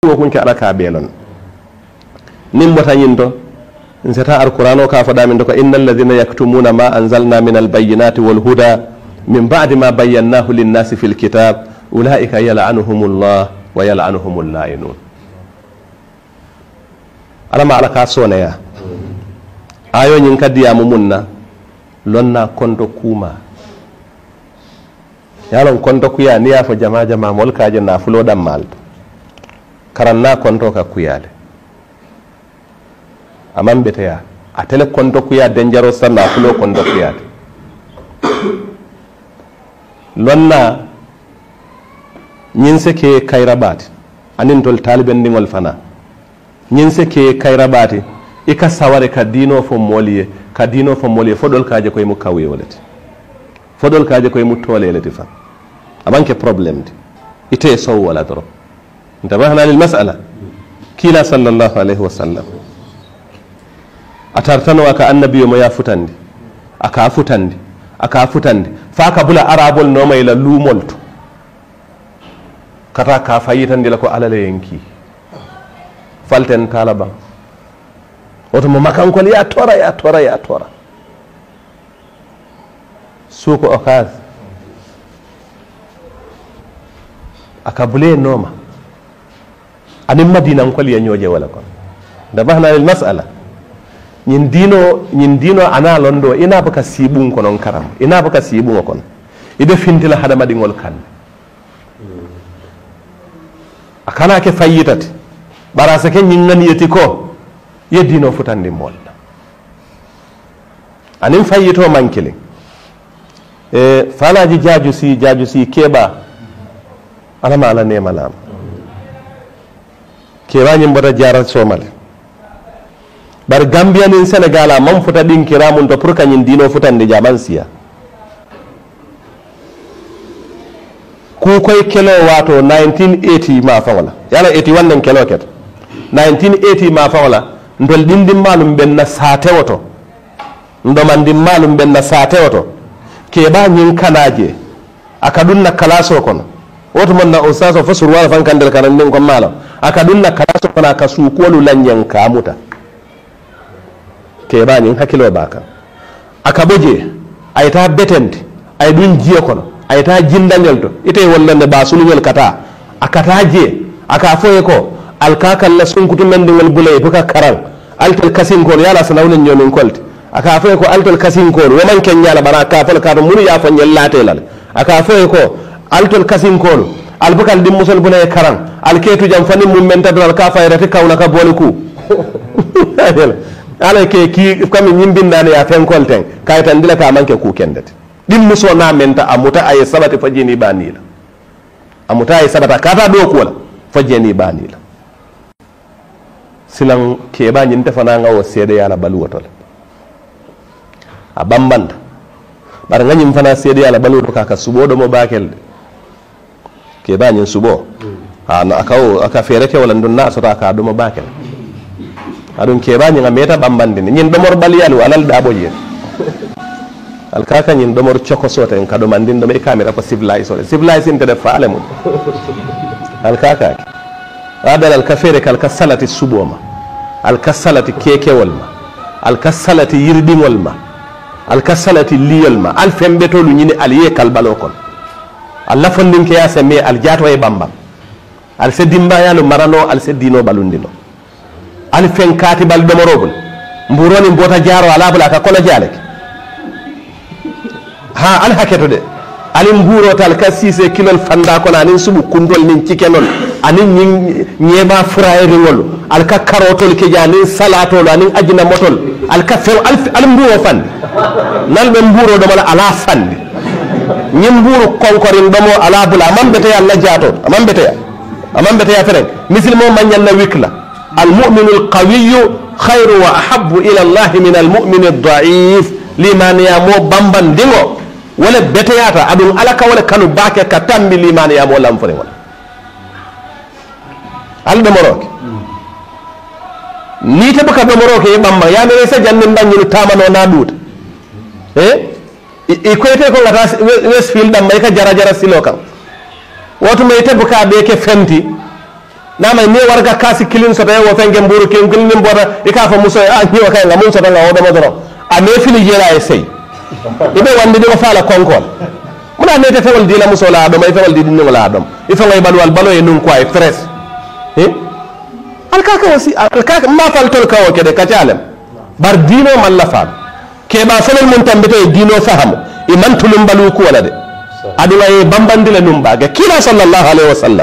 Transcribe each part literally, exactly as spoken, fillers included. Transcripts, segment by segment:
so kun ka ala ka belon nim bota nyindo nzata alqur'ano ka fada min ko innal ladhina yaktumuna ma anzalna min albayyinati wal huda min ba'di ma bayyanahu lin-nasi fil kitab ulaika yal'anuhumullah wa yal'anuhumul la'inun ala ma ala ka sonaya ayo nyin kadiya mumunna lonna konto kuma yalon konto kuya niya fo jama jama mol kaje na fulo dam malto karanna konto ka kuyale amman beteya atele konto kuya denjaro sanna fulo konto kuyade lonna ñinse ke kayrabati anin tol taliben ndingol fana ñinse ke kayrabati ika saware ka dino fo moliye ka dino fo moliye fodol kaje koy mu kawyolete fodol kaje koy mu tolelete fa abanke problem di ite so wala doro انتبهنا للمسألة كلا صلى الله عليه وسلم أترتنوا أكا النبي ما يفتندي أكا فتندي أكا فتندي فأكا بلا أرابل نوما إلى لومولت كتا كافايتندي لكو على لينكي فالتن طالبا وتم مكان كل يا تورا يا تورا يا تورا سوق أكاز أكا بلي نوما أنا مدينة نقول ينوجي ولا كون دبهنا للمسألة يندينو يندينو أنا لندو إنا بكا سيبون كونون كرام إنا بكا سيبون كون إذا فينت له هذا مدين ولا كان أكنا كفايتات براسكين ينغني يتيكو يدينو فتان دي مول أنا فايتو مانكلي فلا جاجوسي جاجوسي كيبا أنا ما على نيم ألام kirañi mbota jarat somale bar Gambia nin Senegal mam futa din kiramun to pour kañin dino futande jaman siya ku koy kelo wato nineteen eighty ma fawla yala eighty-one nen kelo ket nineteen eighty ma fawla ndol dindim malum ben na sate woto ndomandim malum ben na sate woto ke ba nyin kanaje akadun na kalaso kono woto mon na ustaso fasur wala fan kandel kanan nin ko mala akadunna kalaso kana kasukolu lanyan kamuta ke bani hakilo baka akaboje ayta betend ay dun jiya kono ayta jindanyel to ite wallande basulu wel kata akata je aka foye ko alkakal la sunkutu mende wal bulay buka karal altel kasin ko yala sanawne nyomin kolti aka foye ko altel kasin ko woman ken yala baraka fal kadu munu ya fanyel latelal aka foye ko altel kasin ko albukal dim musol bulay karan alketu jam fani mum menta dal ka fayrati kawna ka boliku ala ke ki kam nyimbindane ya fen kolten kaytan dila ka manke ku kendete dim muso na menta amuta ay sabati fajini banila amuta ay sabata kata do ko la fajini banila silan ke ba nyinte fana ngawo sede yala baluwatol abambanda bar nganyim fana sede yala baluwatol ka ka subodo mo bakel ke ba nyin subo ana akaw aka fere ke wala ndun na sota ka do mo bakel adun ke ba nyin ameta bambande nyin do mor baliyal walal da boje al kaka nyin do mor choko sote en kado mandin do me camera ko civilise ole civilise inte de faale mun al kaka adal al kafere kal kasalati suboma al kasalati keke walma al kasalati yirdin walma al kasalati liyalma al fembeto lu nyini al ye kal balokon Allah fondin ke ya seme al jato e bambam al se dimba yalo marano al se dino balundino al fen kati bal domorobul mburoni mbota jaro ala bula ka kola jalek ha al haketo de alim mburo tal ka sise kilol fanda ko anin subu kundol nin cikenol anin nyeba fraere ngol al ka karotol ke janin salatol anin ajina motol al ka fe al mburo fan nal be mburo do mala ala fande nyim mburo konkorin domo ala bula man bete yalla jato man bete amam bete ya fere misil mo manyan na wikla al mu'min al qawiy khairu wa ahabbu ila Allah min al mu'min al da'if liman ya mo bamban dingo wala bete yata adun alaka wala kanu bake katambi liman ya mo lam fere wala al de morok ni te baka do morok e bamba ya me se jannin banyu tamano na dut eh e ko ite ko ngata westfield dam may ka jara jara silokan woto may te buka be ke fenti nama ne warga kasi kilin so tayo fengen buru ken kilin boda e ka fa muso a ni wa kay la mun so tanga o do modoro a me fili jera e sey ibe wande de fala konkol muna ne te fewal dila muso la do may fewal di dinno la dom e fa ngay balwal balo e nun ko ay stress he alkaka wasi alkaka ma fal tol kawo kede katalem bar dino man la fam ke ba fanal mun tambito e dino faham e man tulum balu ko wala de aduna e bambandila num baga kila sallallahu alaihi wasallam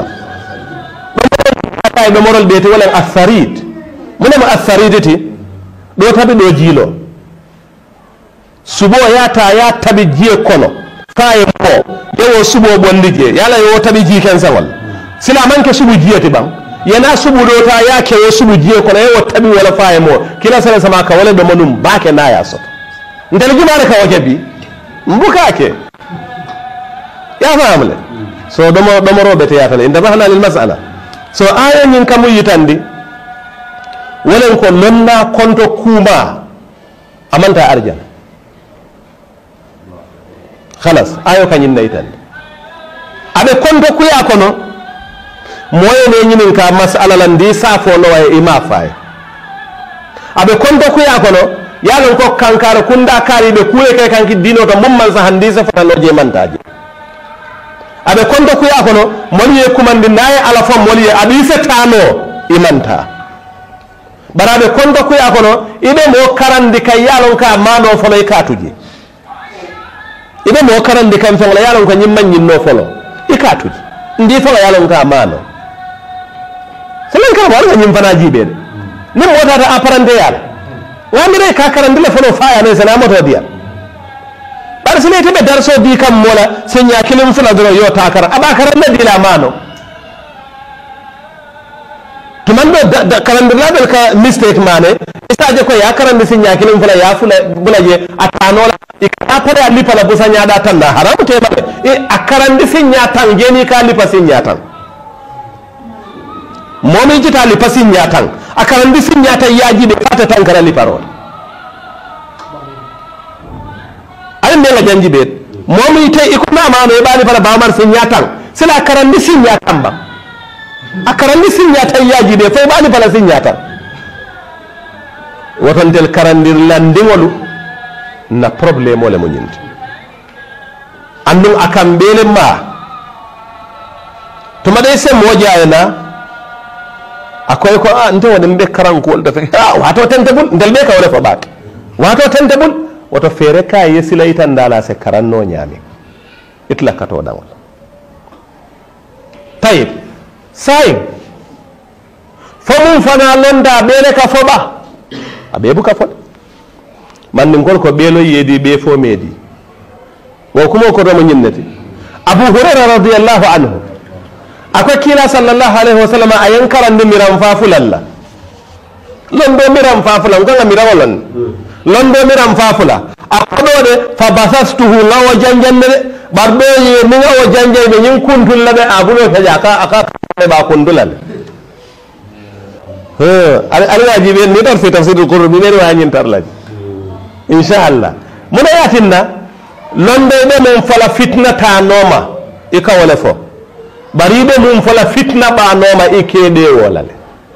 do moral beti wala asarid munama asariditi do tabi do jilo subo yata ya tabi jiye kono faye mo yewo subo bondije yala yo tabi ji ken sawal sila manke subu jiyati bang yana subu do ta ya ke yo subu jiye kono yewo tabi wala faye mo kila sala sama ka wala do manum bake na ya so ndel jumare ka wajabi mbuka ke ya famle so do mo do mo robete ya tan inda bahna lil mas'ala so aya ñin kamu yitandi wolen ko lonna konto kuma amanta arjana khalas ayo kañin na yitandi aɓe konto kuya kono moyene ñinin ka masala lan di safo no way ima faye aɓe konto kuya kono yalon ko kankara kunda kariɓe kuye ke kanki dino to mumman sa handi sa fatano je mantaje aɓe konto kuya kono moli ye kumandi naye ala fo moli ye aɗa isetano imanta bara aɓe konto kuya kono iɓe mo karandi kay yalon ka mano folo e katuji iɓe mo karandi kam fengla yalon ko ñimman ñinno folo i katuji ndi folo yalon ka mano selen kala waɗa ñim fana jiɓede nin motata apparente yala wandire ka karandi le folo fayane sena moto diya bar sile tebe darso di kam mola senya kilim fula dro yo takar aba karande dila mano to man do karande label ka mistake mane isaje ko ya karande senya kilim fula ya fula bulaje atanola ikata pare ali pala busanya da tan da haram te ba e akarande senya tan geni ka lipa senya tan momi jita lipa senya tan akarande senya tan yaji de kata tan kara liparo ayin ne la janji bet momi te ikuna ma no bani para bamar sinyatan sila karandi sinyatan ba akarandi sinyatan yaji de fa bani para sinyatan woton tel karandir landingolu na problème ole mo nyinti andum akam bele ma to ma dai se moja yana akoy ko a nte woni be karan ko da fa wato tentebul ndel be ka wala fa bak wato tentebul woto fere ka yesila itandala se karanno nyami itla kato dawol tayib say fomun fana londa bele ka foba abebu ka fod man nin gol ko belo yedi be fo medi wo kuma ko romo nyinnati abu hurairah radiyallahu anhu akwai kila sallallahu alaihi wasallam ayan karande miram fafulalla londo miram fafulan ko mirawolon londo miram fafula akodode fa basastuhu lawa janjande barbe ye mi ngawo janje be nyin kuntulla be abulo fa jaka aka ba kundulal he ali waji be ni tar fi tafsirul qur'an mi ne wa nyin tarlaji inshallah muna yatinna londo be mon fala fitna ta noma ika wala fo baribe mum fala fitna ba noma ikede wolale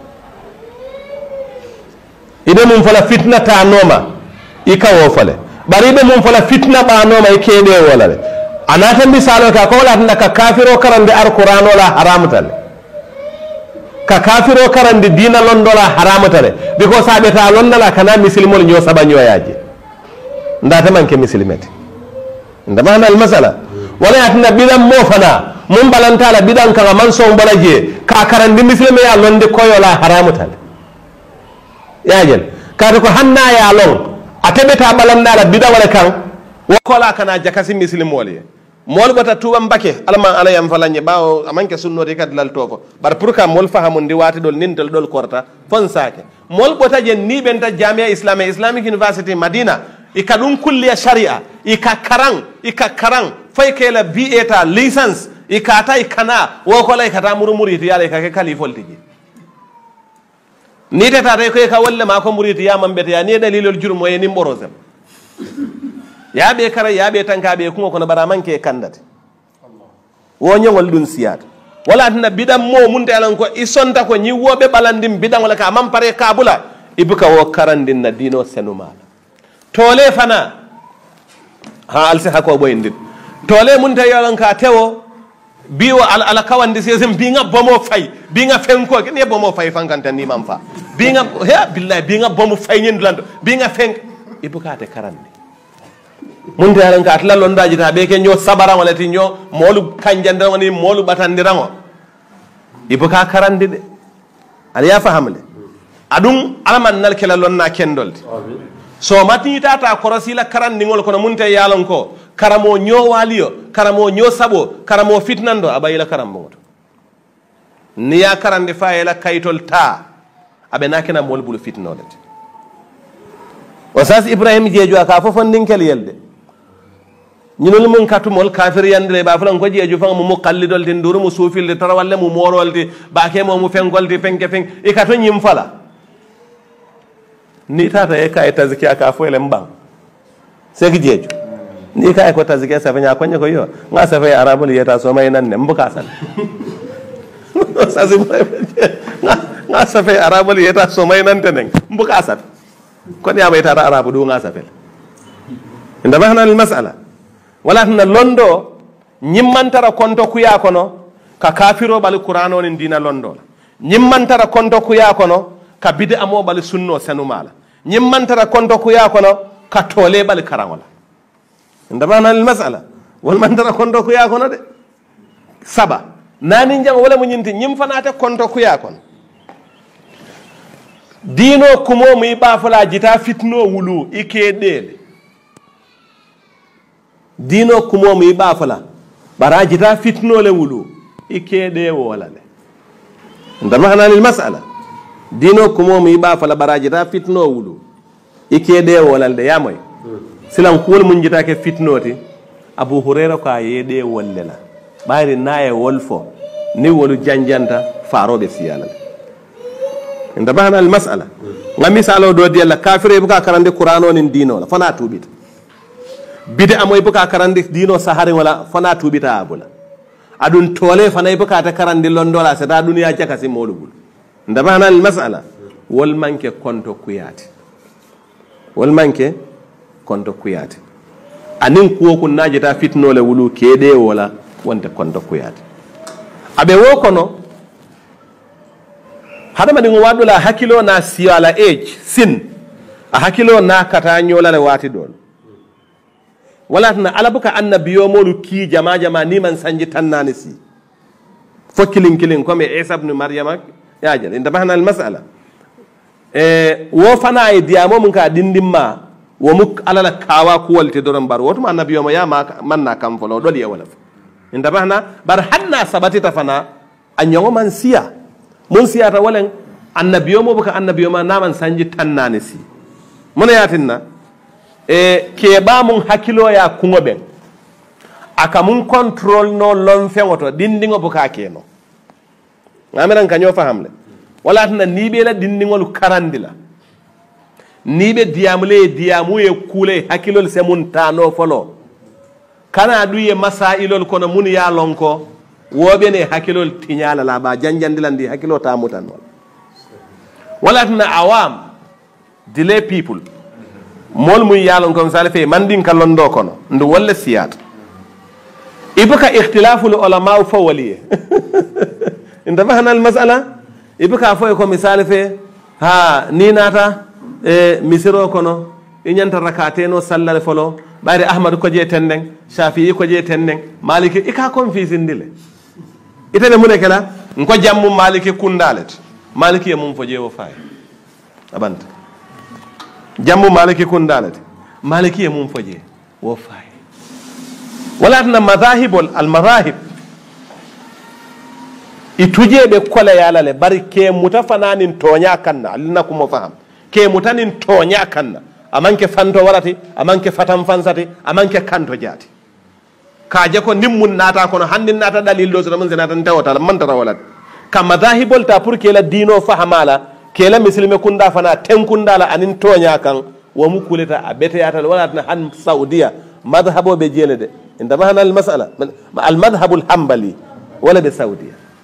ide mum fala fitna ta noma ika wo fale baribe mum fala fitna ba noma ikede wolale anata misalo ka ko wala ka kafiro karande alquran wala haramtal ka kafiro karande dina londola haramtale because abe ta londala kana muslimol nyo sabanyo yaje ndata manke muslimete ndama na almasala wala yatna bidan mo fana mun balanta la bidan ka man so balaje ka karande muslime ya londe koyola haramtale yajen ka ko hanna ya lon atebeta balanda la bidan wala kan wakola kana jakasi muslimol ye mol bata tuba mbake alama ala yam falanye bawo amanke sunnote kad lal tofo bar pour ka mol fahamundi wati dol nintel dol korta fon sake mol bota je ni benta jamia islamic islamic university madina ikadun kulliya sharia ikakarang ikakarang fay kela B A ta license ikata ikana wakola ikata murumuri yala ikake khalifol tiji ni tata re ko ka walla ma ko muriti ya mambete ya ni dalilol jurmo e ni mborosem ya be kara ya be tanka be kuma kono bara manke kandate wo nyongol dun siyat wala na bidam mo mun talan ko isonta ko nyi wobe balandim bidam wala ka mam pare kabula ibuka wo karandin na dino senuma tole fana ha alsi hako boyindit tole mun tayalan ka tewo biwo al ala kawandi sesem binga bomo fay binga fenko ne bomo fay fankanta ni mam fa binga he billahi binga bomo fay nyen lando binga fenk ibuka te karandi mun tayalan ka atla londaji ta be ke nyo sabara wala ti nyo molu kanjanda woni molu batandirango ibuka karandi de ala ya fahamle adum alaman nal kala lonna kendolde so mati tata korosila karandi ngol kono mun tay yalon ko karamo nyo waliyo karamo nyo sabo karamo fitnando abayila karambo niya karande fayela kaytol ta abe nakena mol bulu fitnolde wasas ibrahim jeju aka fofon dinkel yelde ñinol mun katumol kafir yandre ba fulan ko jeju fang mu muqallidol tin duru mu sufil de tarawalle mu morol de ba ke mo mu fengol de fenke feng e kato ñim fala ni tata e kay tazkiya ka fo elem bang seki jeju ni kay ko tazkiya sa fanya ko nyako yo nga sa fay arabul yeta so may nan ne mbuka san sa si nga nga sa fay arabul yeta so may nan tenen mbuka san ko ya bay tata arabu du nga sa fel inda mahna al mas'ala wala tan londo nyimmantara konto kuya kono ka kafiro bal qur'ano ni dina londo nyimmantara konto kuya kono ka bide amo bal sunno senumala nyimmantara konto kuya kono ka tole bal karangola ndama nan mas'ala wal mantara konto kuya kono de saba nani jang wala mu nyinti nyim fanata konto kuya kono dino kumo mi ba fala jita fitno wulu ike dele dino kumo mi ba fala bara jita fitno le wulu ike de wala le ndama nan mas'ala dino kumo mi ba fala barajita fitno wulu ike de wolande yamoy silan kuwol mun jita ke fitnoti abu hurairah ko yede wollela bayri naye wolfo ni wolu janjanta farobe siyala inda bahana al mas'ala ngami salo do dialla kafire buka karande qur'ano nin dino la fana tubita bide amoy buka karande dino sahari wala fana tubita abula adun tole fana buka ta karande londola sada duniya jaka si molubul ndabana al mas'ala wal manke konto kuyati wal manke konto kuyati anin kuwo kun najita fitno le wulu kede wala wonte konto kuyati abe wo kono hada madi wadula hakilo na siwala age sin a hakilo na kata nyola le wati dol wala tan alabuka annabiyo molu ki jama jama ni man sanji tannani si fokilin kilin comme Isa ibn Maryam yajal inda bahna al mas'ala e wo fana e diamo mun ka dindimma wo muk alala kawa ku walte doron bar woto annabi yo ya ma manna kam folo dol ya wala inda bahna bar hanna sabati ta fana anyo man siya mun siya ta walen annabi yo mo buka annabi yo ma naman sanji tannani si mun yatinna e ke ba mun hakilo ya kungoben aka mun control no lon fewoto dindingo buka keno ngamiran kanyo fahamle wala tan nibe la dindingol karandila nibe diamule diamuye kule hakilol semun tano folo kana duye masailol kono mun ya lonko wobe ne hakilol tinyala la ba janjandilandi hakilo tamutan wala tan awam delay people mol mun ya lonko misale fe mandinka londo kono ndu wala siyat ibuka ikhtilaful ulama fa waliye انتبهنا المسألة يبقى فوق مثال في ها نيناتا إيه مسيرو كنو إن ينتر ركعتين وصلى لفلو بعد أحمد كوجي تندن شافعي كوجي تندن مالك إكا كون في سندلة إتنا منك لا نكو جامو مالك كندالت مالك يمون فوجي وفاي أبانت جامو مالك كندالت مالك يمون فوجي وفاي ولكن المذاهب المذاهب ituje be kola yala le bari ke mutafananin tonya kanna alina kuma faham ke mutanin tonya kanna amanke fanto warati amanke fatam fansati amanke kanto jati kaje ko nimmun nata kono handin nata dalil do so man zinata tawata man tara walat kam madahibol ta pour ke la dino fahamala ke la muslime kunda fana ten kunda la anin tonya kan wa mukuleta abete yatal walat na han saudiya madhhabo be jelede inda mahana al mas'ala al madhhab al hanbali wala be saudiya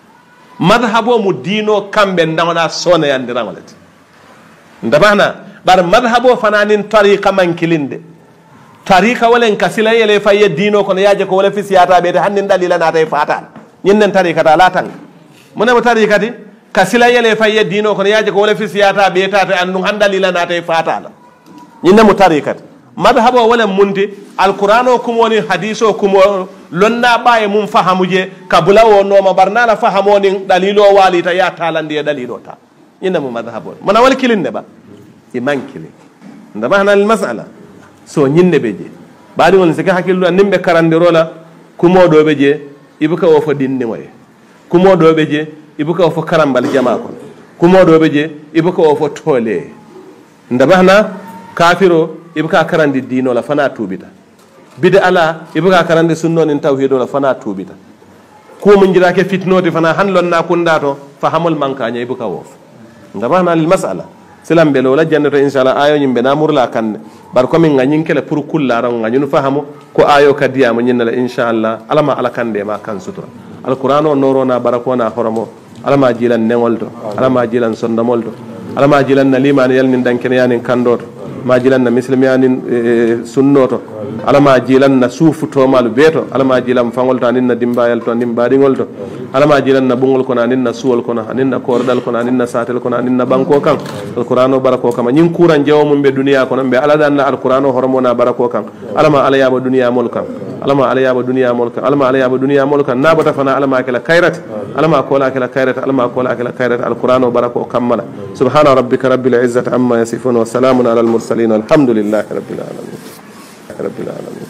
madhhabo mu dino kambe ndawna sona yandirangolet ndabana bar madhhabo fananin tariqa man kilinde tariqa walen kasila yele faye dino kono yaje ko wala fisiyata be hannin dalila na tay fata nyinnen tariqa ta latang mona mo tariqati kasila yele faye dino kono yaje ko wala fisiyata be tata andun handalila na tay fata la nyinne mo tariqati madhhabo wala mundi alqur'ano kumoni hadiso kumo lonna baye mum fahamuje kabula wono ma barna la fahamoni dalilo walita ya talandi dalilo ta nyinne mo madhhabo mona wal kilinde ba iman kilin ndabana al mas'ala so nyinde beje baadi won sika hakillu nimbe karandirola kumo do beje ibuka wo fo dinni moye kumo do beje ibuka wo fo karambal jama ko kumo do beje ibuka wo fo tole ndabana kafiro ibuka karandi dino la fana tubita bida ala ibuka karandi sunno nin tawhido la fana tubita ko mun jira ke fitnoti fana hanlon na kundato fahamul mankanya ibuka wo ndabana al mas'ala silam belo la jannato inshallah ayo nyimbe na murla kan bar ko min ngani kele pour kullara ngani nu fahamu ko ayo kadiya mo nyinna la inshallah alama ala kande ma kan sutura alqur'ano noro na barakona horomo alama jilan nengolto alama jilan sondamolto alama jilan na limani yalnin danken yanin kandoto ma jilan na muslimiyanin sunnoto alama jilan na sufu to malu beto alama jilan fangol to aninna dimbayal to dimbadingol to alama jilan na bungol kono aninna suwol kono aninna kordal kono aninna satel kono aninna banko kan alqur'ano barako kama nyin kuran jawo mum be duniya kono be ala dan alqur'ano hormona barako kan alama ala yaba duniya mol kan alama ala yaba duniya mol kan alama ala yaba duniya mol kan nabata fana alama kala khairat alama kola kala khairat alama kola kala khairat alqur'ano barako kammala subhana rabbika rabbil izzati amma yasifun wa salamun ala al mursalin alhamdulillahi rabbil alamin rabbil alamin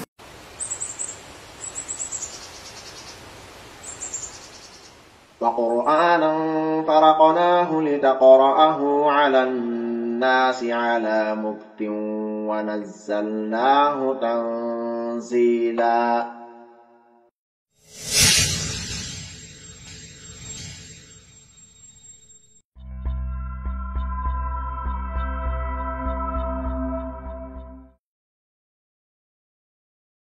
وقرآنا فرقناه لتقرأه على الناس على مكث ونزلناه تنزيلا